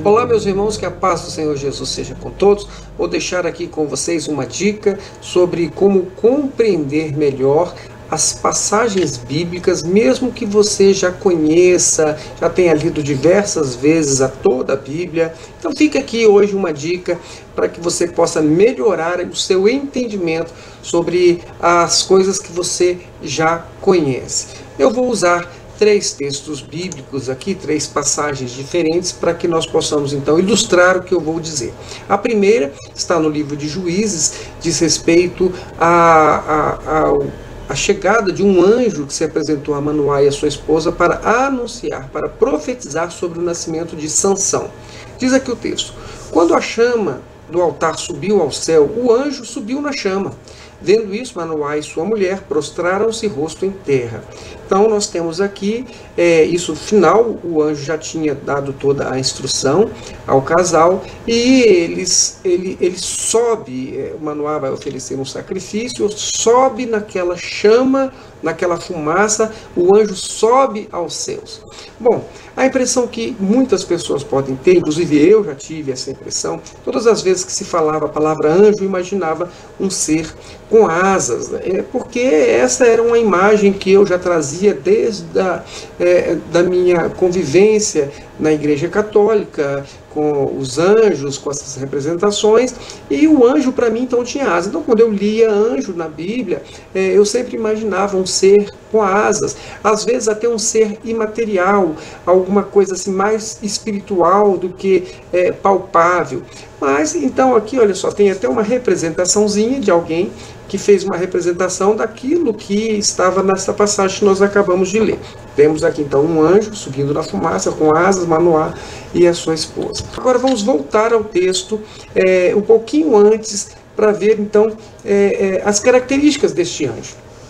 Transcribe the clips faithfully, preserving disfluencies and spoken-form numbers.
Olá, meus irmãos, que a paz do Senhor Jesus seja com todos. Vou deixar aqui com vocês uma dica sobre como compreender melhor as passagens bíblicas, mesmo que você já conheça, já tenha lido diversas vezes a toda a Bíblia. Então fica aqui hoje uma dica para que você possa melhorar o seu entendimento sobre as coisas que você já conhece. Eu vou usar três textos bíblicos aqui, três passagens diferentes, para que nós possamos então ilustrar o que eu vou dizer. A primeira está no livro de Juízes, diz respeito a, a, a, a chegada de um anjo que se apresentou a Manoá e a sua esposa para anunciar, para profetizar sobre o nascimento de Sansão. Diz aqui o texto: quando a chama do altar subiu ao céu, o anjo subiu na chama. Vendo isso, Manoá e sua mulher prostraram-se rosto em terra. Então nós temos aqui, é, isso final, o anjo já tinha dado toda a instrução ao casal, e eles, ele, ele sobe, é, Manoá vai oferecer um sacrifício, sobe naquela chama, naquela fumaça, o anjo sobe aos céus. Bom, a impressão que muitas pessoas podem ter, inclusive eu já tive essa impressão, todas as vezes que se falava a palavra anjo, eu imaginava um ser com asas, é, porque essa era uma imagem que eu já trazia desde a, é, da minha convivência na Igreja Católica, com os anjos, com essas representações, e o anjo para mim então tinha asas. Então quando eu lia anjo na Bíblia, é, eu sempre imaginava um ser com asas, às vezes até um ser imaterial, alguma coisa assim mais espiritual do que é, palpável. Mas então aqui, olha só, tem até uma representaçãozinha de alguém que fez uma representação daquilo que estava nessa passagem que nós acabamos de ler. Temos aqui então um anjo subindo na fumaça com asas, Manoá e a sua esposa. Agora vamos voltar ao texto é, um pouquinho antes para ver então é, é, as características deste anjo.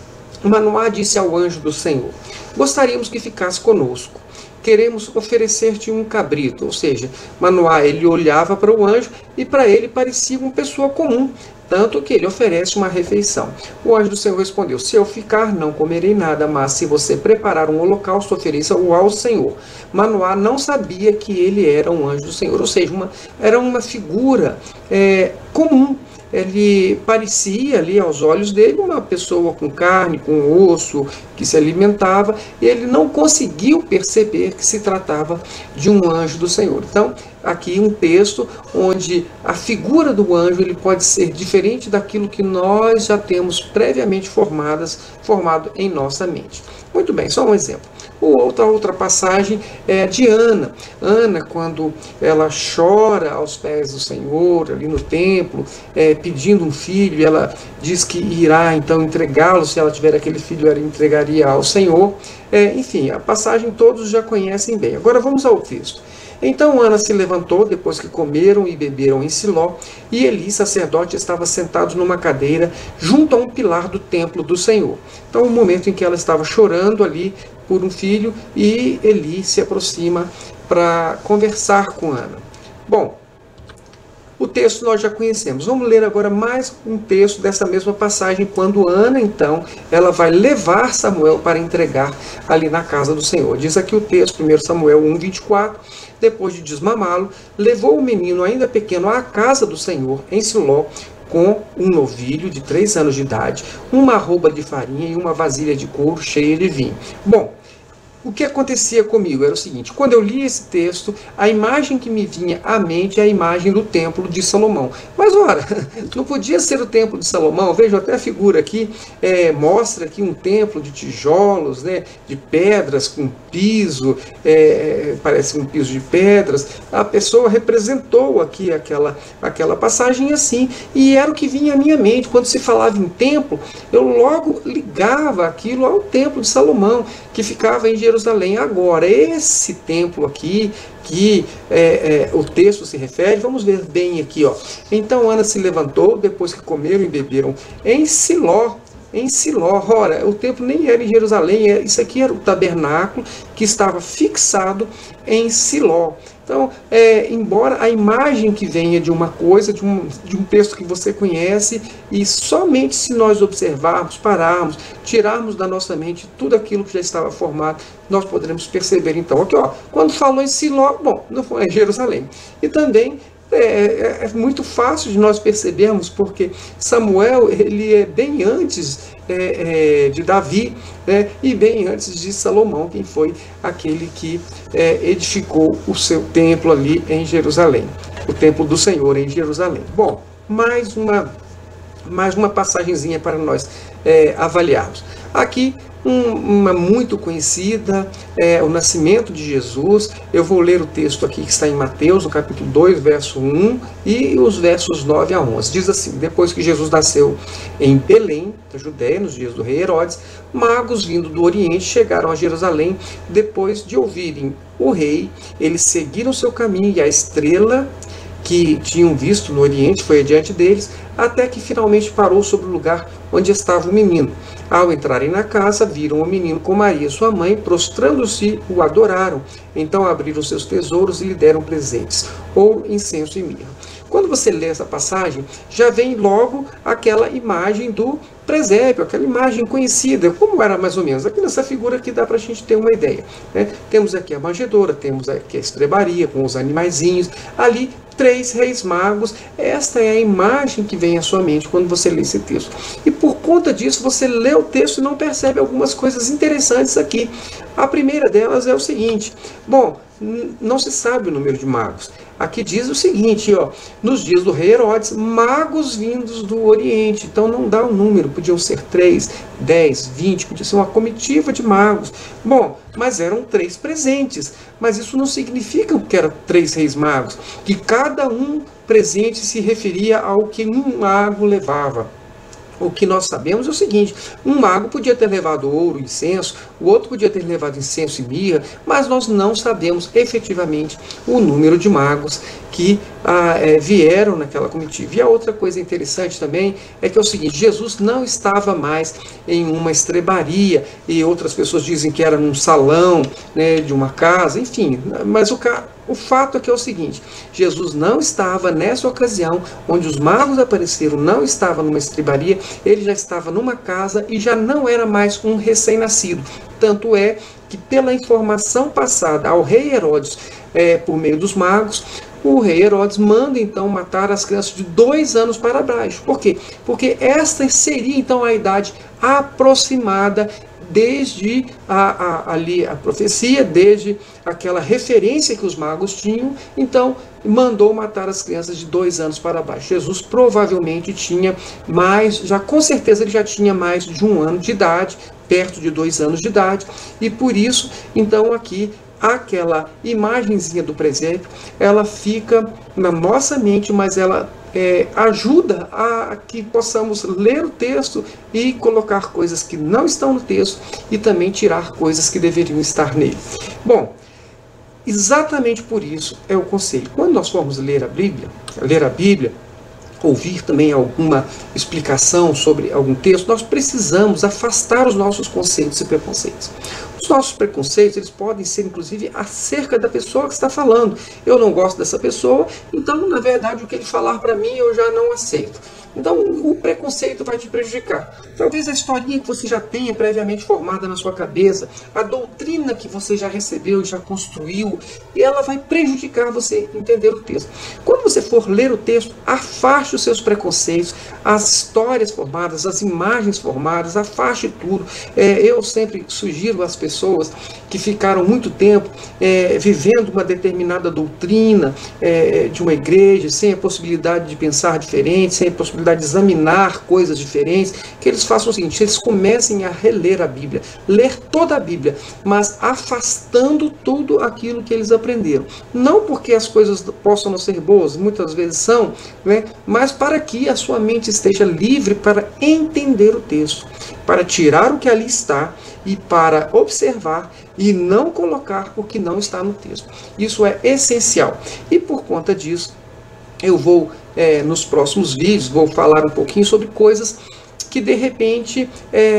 Manoá disse ao anjo do Senhor: gostaríamos que ficasse conosco. Queremos oferecer-te um cabrito. Ou seja, Manoá, ele olhava para o anjo e para ele parecia uma pessoa comum, tanto que ele oferece uma refeição. O anjo do Senhor respondeu: se eu ficar, não comerei nada, mas se você preparar um holocausto, ofereça-o ao Senhor. Manoá não sabia que ele era um anjo do Senhor, ou seja, uma, era uma figura é, comum. Ele parecia ali aos olhos dele uma pessoa com carne, com osso, que se alimentava, e ele não conseguiu perceber que se tratava de um anjo do Senhor. Então, aqui um texto onde a figura do anjo ele pode ser diferente daquilo que nós já temos previamente formadas, formado em nossa mente. Muito bem, só um exemplo. Outra, outra passagem é de Ana. Ana, quando ela chora aos pés do Senhor, ali no templo, é, pedindo um filho, ela diz que irá então entregá-lo, se ela tiver aquele filho, ela entregaria ao Senhor. É, enfim, a passagem todos já conhecem bem. Agora vamos ao texto. Então Ana se levantou, depois que comeram e beberam em Siló, e Eli, sacerdote, estava sentado numa cadeira junto a um pilar do templo do Senhor. Então, o momento em que ela estava chorando ali por um filho, e Eli se aproxima para conversar com Ana. Bom, o texto nós já conhecemos. Vamos ler agora mais um texto dessa mesma passagem, quando Ana, então, ela vai levar Samuel para entregar ali na casa do Senhor. Diz aqui o texto, primeiro Samuel um, vinte e quatro, depois de desmamá-lo, levou o menino ainda pequeno à casa do Senhor, em Siló, com um novilho de três anos de idade, uma arroba de farinha e uma vasilha de couro cheia de vinho. Bom, o que acontecia comigo era o seguinte: quando eu li esse texto, a imagem que me vinha à mente é a imagem do templo de Salomão. Mas ora, não podia ser o templo de Salomão? Veja, até a figura aqui é, mostra aqui um templo de tijolos, né, de pedras com piso, é, parece um piso de pedras. A pessoa representou aqui aquela, aquela passagem assim, e era o que vinha à minha mente. Quando se falava em templo, eu logo ligava aquilo ao templo de Salomão, que ficava em Jerusalém. Jerusalém. Agora, esse templo aqui, que é, é, o texto se refere, vamos ver bem aqui, ó. Então Ana se levantou, depois que comeram e beberam em Siló, em Siló. Ora, o templo nem era em Jerusalém, isso aqui era o tabernáculo que estava fixado em Siló. Então, é, embora a imagem que venha de uma coisa, de um, de um texto que você conhece, e somente se nós observarmos, pararmos, tirarmos da nossa mente tudo aquilo que já estava formado, nós poderemos perceber. Então, aqui, ó, quando falou em Siló, bom, não foi em Jerusalém. E também é, é, é muito fácil de nós percebermos, porque Samuel, ele é bem antes É, é, de Davi, né, e bem antes de Salomão, quem foi aquele que é, edificou o seu templo ali em Jerusalém, o templo do Senhor em Jerusalém. Bom, mais uma, mais uma passagenzinha para nós é, avaliarmos. Aqui, um, uma muito conhecida, é, o nascimento de Jesus. Eu vou ler o texto aqui que está em Mateus, no capítulo dois, verso um, e os versos nove a onze. Diz assim: depois que Jesus nasceu em Belém, da Judéia, nos dias do rei Herodes, magos vindo do Oriente chegaram a Jerusalém. Depois de ouvirem o rei, eles seguiram seu caminho, e a estrela que tinham visto no Oriente foi adiante deles, até que finalmente parou sobre o lugar onde estava o menino. Ao entrarem na casa, viram o menino com Maria, sua mãe, prostrando-se, o adoraram. Então abriram seus tesouros e lhe deram presentes: ouro, incenso e mirra. Quando você lê essa passagem, já vem logo aquela imagem do presépio, aquela imagem conhecida. Como era mais ou menos? Aqui nessa figura aqui dá para a gente ter uma ideia, né? Temos aqui a manjedoura, temos aqui a estrebaria com os animaizinhos, ali três reis magos. Esta é a imagem que vem à sua mente quando você lê esse texto. E por conta disso, você lê o texto e não percebe algumas coisas interessantes aqui. A primeira delas é o seguinte: bom, não se sabe o número de magos. Aqui diz o seguinte, ó, nos dias do rei Herodes, magos vindos do Oriente. Então não dá o número, podiam ser três, dez, vinte, podia ser uma comitiva de magos. Bom, mas eram três presentes. Mas isso não significa que eram três reis magos, que cada um presente se referia ao que um mago levava. O que nós sabemos é o seguinte: um mago podia ter levado ouro, incenso, o outro podia ter levado incenso e mirra, mas nós não sabemos efetivamente o número de magos que ah, é, vieram naquela comitiva. E a outra coisa interessante também é que é o seguinte: Jesus não estava mais em uma estrebaria, e outras pessoas dizem que era num salão, né, de uma casa, enfim, mas o cara... O fato é que é o seguinte: Jesus não estava nessa ocasião onde os magos apareceram, não estava numa estrebaria, ele já estava numa casa e já não era mais um recém-nascido. Tanto é que, pela informação passada ao rei Herodes, é, por meio dos magos, o rei Herodes manda então matar as crianças de dois anos para baixo. Por quê? Porque esta seria então a idade aproximada desde a, a, ali a profecia, desde aquela referência que os magos tinham. Então mandou matar as crianças de dois anos para baixo. Jesus provavelmente tinha mais, já com certeza ele já tinha mais de um ano de idade, perto de dois anos de idade, e por isso, então aqui, aquela imagenzinha do presépio, ela fica na nossa mente, mas ela é, ajuda a que possamos ler o texto e colocar coisas que não estão no texto e também tirar coisas que deveriam estar nele. Bom, exatamente por isso é o conselho. Quando nós formos ler a Bíblia, ler a Bíblia, ouvir também alguma explicação sobre algum texto, nós precisamos afastar os nossos conceitos e preconceitos. Os nossos preconceitos, eles podem ser, inclusive, acerca da pessoa que está falando. Eu não gosto dessa pessoa, então, na verdade, o que ele falar para mim, eu já não aceito. Então, o preconceito vai te prejudicar. Talvez a historinha que você já tenha previamente formada na sua cabeça, a doutrina que você já recebeu, já construiu, e ela vai prejudicar você entender o texto. Quando você for ler o texto, afaste os seus preconceitos, as histórias formadas, as imagens formadas, afaste tudo. É, eu sempre sugiro às pessoas que ficaram muito tempo é, vivendo uma determinada doutrina é, de uma igreja, sem a possibilidade de pensar diferente, sem a possibilidade de examinar coisas diferentes, que eles façam o seguinte: eles comecem a reler a Bíblia, ler toda a Bíblia, mas afastando tudo aquilo que eles aprenderam. Não porque as coisas possam não ser boas, muitas vezes são, né, mas para que a sua mente esteja livre para entender o texto, para tirar o que ali está e para observar e não colocar o que não está no texto. Isso é essencial. E por conta disso, eu vou, é, nos próximos vídeos, vou falar um pouquinho sobre coisas que de repente,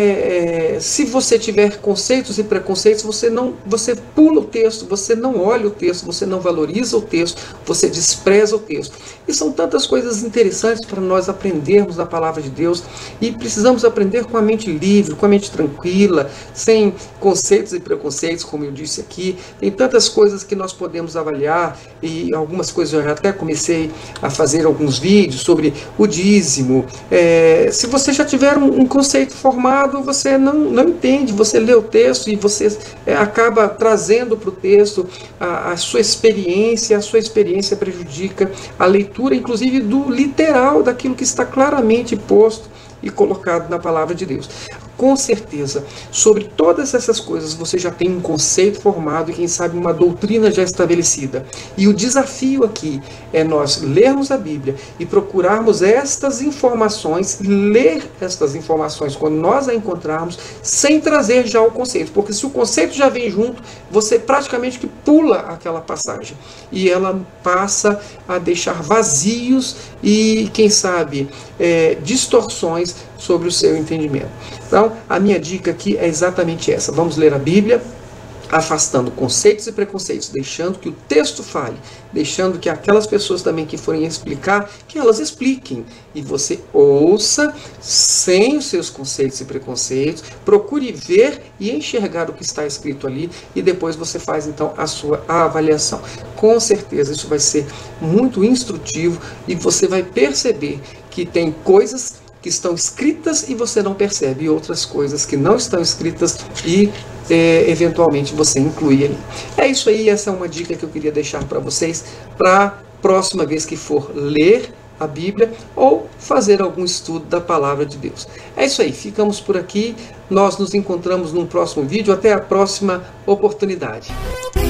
é, é, se você tiver conceitos e preconceitos, você não, você pula o texto, você não olha o texto, você não valoriza o texto, você despreza o texto. E são tantas coisas interessantes para nós aprendermos da palavra de Deus, e precisamos aprender com a mente livre, com a mente tranquila, sem conceitos e preconceitos, como eu disse aqui. Tem tantas coisas que nós podemos avaliar, e algumas coisas eu já até comecei a fazer alguns vídeos sobre o dízimo. É, se você já tiver um, um conceito formado, você não, não entende, você lê o texto e você é, acaba trazendo para o texto a, a sua experiência, a sua experiência prejudica a leitura, inclusive do literal, daquilo que está claramente posto e colocado na palavra de Deus. Com certeza, sobre todas essas coisas você já tem um conceito formado e quem sabe uma doutrina já estabelecida. E o desafio aqui é nós lermos a Bíblia e procurarmos estas informações, ler estas informações quando nós a encontrarmos, sem trazer já o conceito. Porque se o conceito já vem junto, você praticamente que pula aquela passagem. E ela passa a deixar vazios e, quem sabe, é, distorções sobre o seu entendimento. Então, a minha dica aqui é exatamente essa. Vamos ler a Bíblia, afastando conceitos e preconceitos, deixando que o texto fale, deixando que aquelas pessoas também que forem explicar, que elas expliquem. E você ouça sem os seus conceitos e preconceitos, procure ver e enxergar o que está escrito ali, e depois você faz então a sua avaliação. Com certeza isso vai ser muito instrutivo e você vai perceber que tem coisas que estão escritas e você não percebe, e outras coisas que não estão escritas e é, eventualmente você inclui ali. É isso aí, essa é uma dica que eu queria deixar para vocês, para a próxima vez que for ler a Bíblia ou fazer algum estudo da palavra de Deus. É isso aí, ficamos por aqui, nós nos encontramos num próximo vídeo, até a próxima oportunidade.